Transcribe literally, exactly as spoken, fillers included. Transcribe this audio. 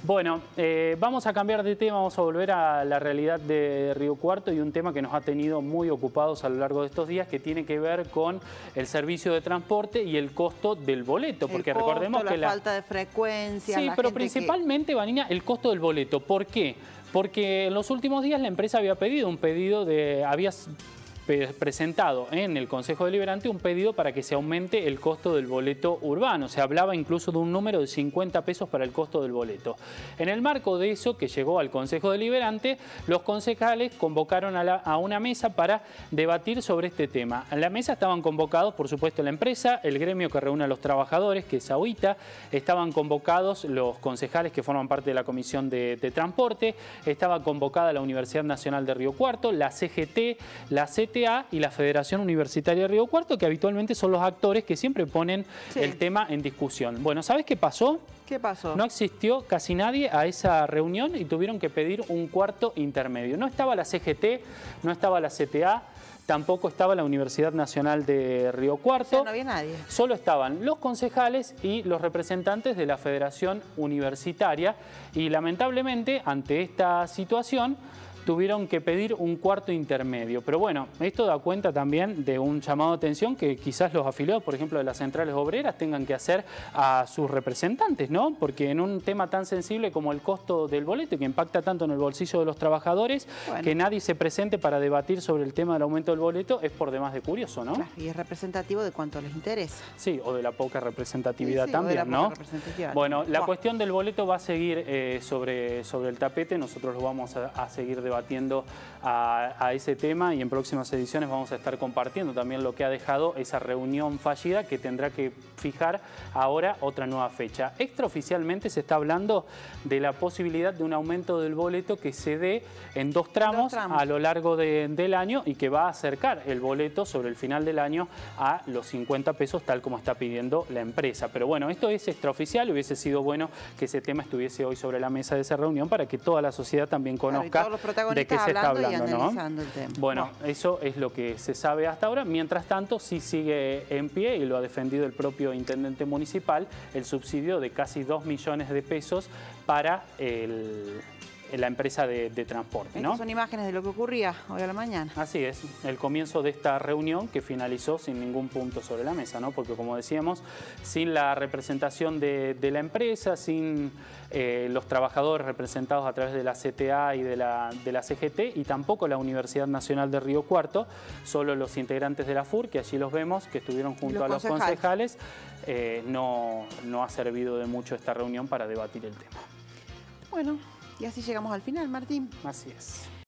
Bueno, eh, vamos a cambiar de tema, vamos a volver a la realidad de Río Cuarto y un tema que nos ha tenido muy ocupados a lo largo de estos días, que tiene que ver con el servicio de transporte y el costo del boleto. Porque el costo, recordemos la que la falta de frecuencia. Sí, la pero gente principalmente, que... Vanina, el costo del boleto. ¿Por qué? Porque en los últimos días la empresa había pedido un pedido de... había presentado en el Consejo Deliberante un pedido para que se aumente el costo del boleto urbano. Se hablaba incluso de un número de cincuenta pesos para el costo del boleto. En el marco de eso, que llegó al Consejo Deliberante, los concejales convocaron a, la, a una mesa para debatir sobre este tema. En la mesa estaban convocados, por supuesto, la empresa, el gremio que reúne a los trabajadores, que es AUITA, estaban convocados los concejales que forman parte de la Comisión de, de Transporte, estaba convocada la Universidad Nacional de Río Cuarto, la C G T, la C T A y la Federación Universitaria de Río Cuarto, que habitualmente son los actores que siempre ponen sí. el tema en discusión. Bueno, ¿sabes qué pasó? ¿Qué pasó? No asistió casi nadie a esa reunión y tuvieron que pedir un cuarto intermedio. No estaba la C G T, no estaba la C T A, tampoco estaba la Universidad Nacional de Río Cuarto. O sea, no había nadie. Solo estaban los concejales y los representantes de la Federación Universitaria. Y lamentablemente, ante esta situación, tuvieron que pedir un cuarto intermedio. Pero bueno, esto da cuenta también de un llamado de atención que quizás los afiliados, por ejemplo, de las centrales obreras, tengan que hacer a sus representantes, ¿no? Porque en un tema tan sensible como el costo del boleto, que impacta tanto en el bolsillo de los trabajadores, bueno, que nadie se presente para debatir sobre el tema del aumento del boleto es por demás de curioso, ¿no? Claro, y es representativo de cuánto les interesa. Sí, o de la poca representatividad sí, sí, también, o de la ¿no? Poca representatividad. Bueno, la wow. cuestión del boleto va a seguir eh, sobre, sobre el tapete, nosotros lo vamos a, a seguir debatiendo debatiendo a, a ese tema y en próximas ediciones vamos a estar compartiendo también lo que ha dejado esa reunión fallida que tendrá que fijar ahora otra nueva fecha. Extraoficialmente se está hablando de la posibilidad de un aumento del boleto que se dé en dos tramos, dos tramos. a lo largo de, del año y que va a acercar el boleto sobre el final del año a los cincuenta pesos tal como está pidiendo la empresa. Pero bueno, esto es extraoficial, hubiese sido bueno que ese tema estuviese hoy sobre la mesa de esa reunión para que toda la sociedad también conozca claro, de qué se está hablando, ¿no? El tema. Bueno, wow. eso es lo que se sabe hasta ahora. Mientras tanto, sí sigue en pie, y lo ha defendido el propio intendente municipal, el subsidio de casi dos millones de pesos para el... la empresa de, de transporte, ¿no? Estas son imágenes de lo que ocurría hoy a la mañana. Así es, el comienzo de esta reunión que finalizó sin ningún punto sobre la mesa, ¿no? Porque como decíamos, sin la representación de, de la empresa, sin eh, los trabajadores representados a través de la C T A y de la, de la C G T y tampoco la Universidad Nacional de Río Cuarto, solo los integrantes de la F U R, que allí los vemos, que estuvieron junto a los concejales, eh, no, no ha servido de mucho esta reunión para debatir el tema. Bueno. Y así llegamos al final, Martín. Así es.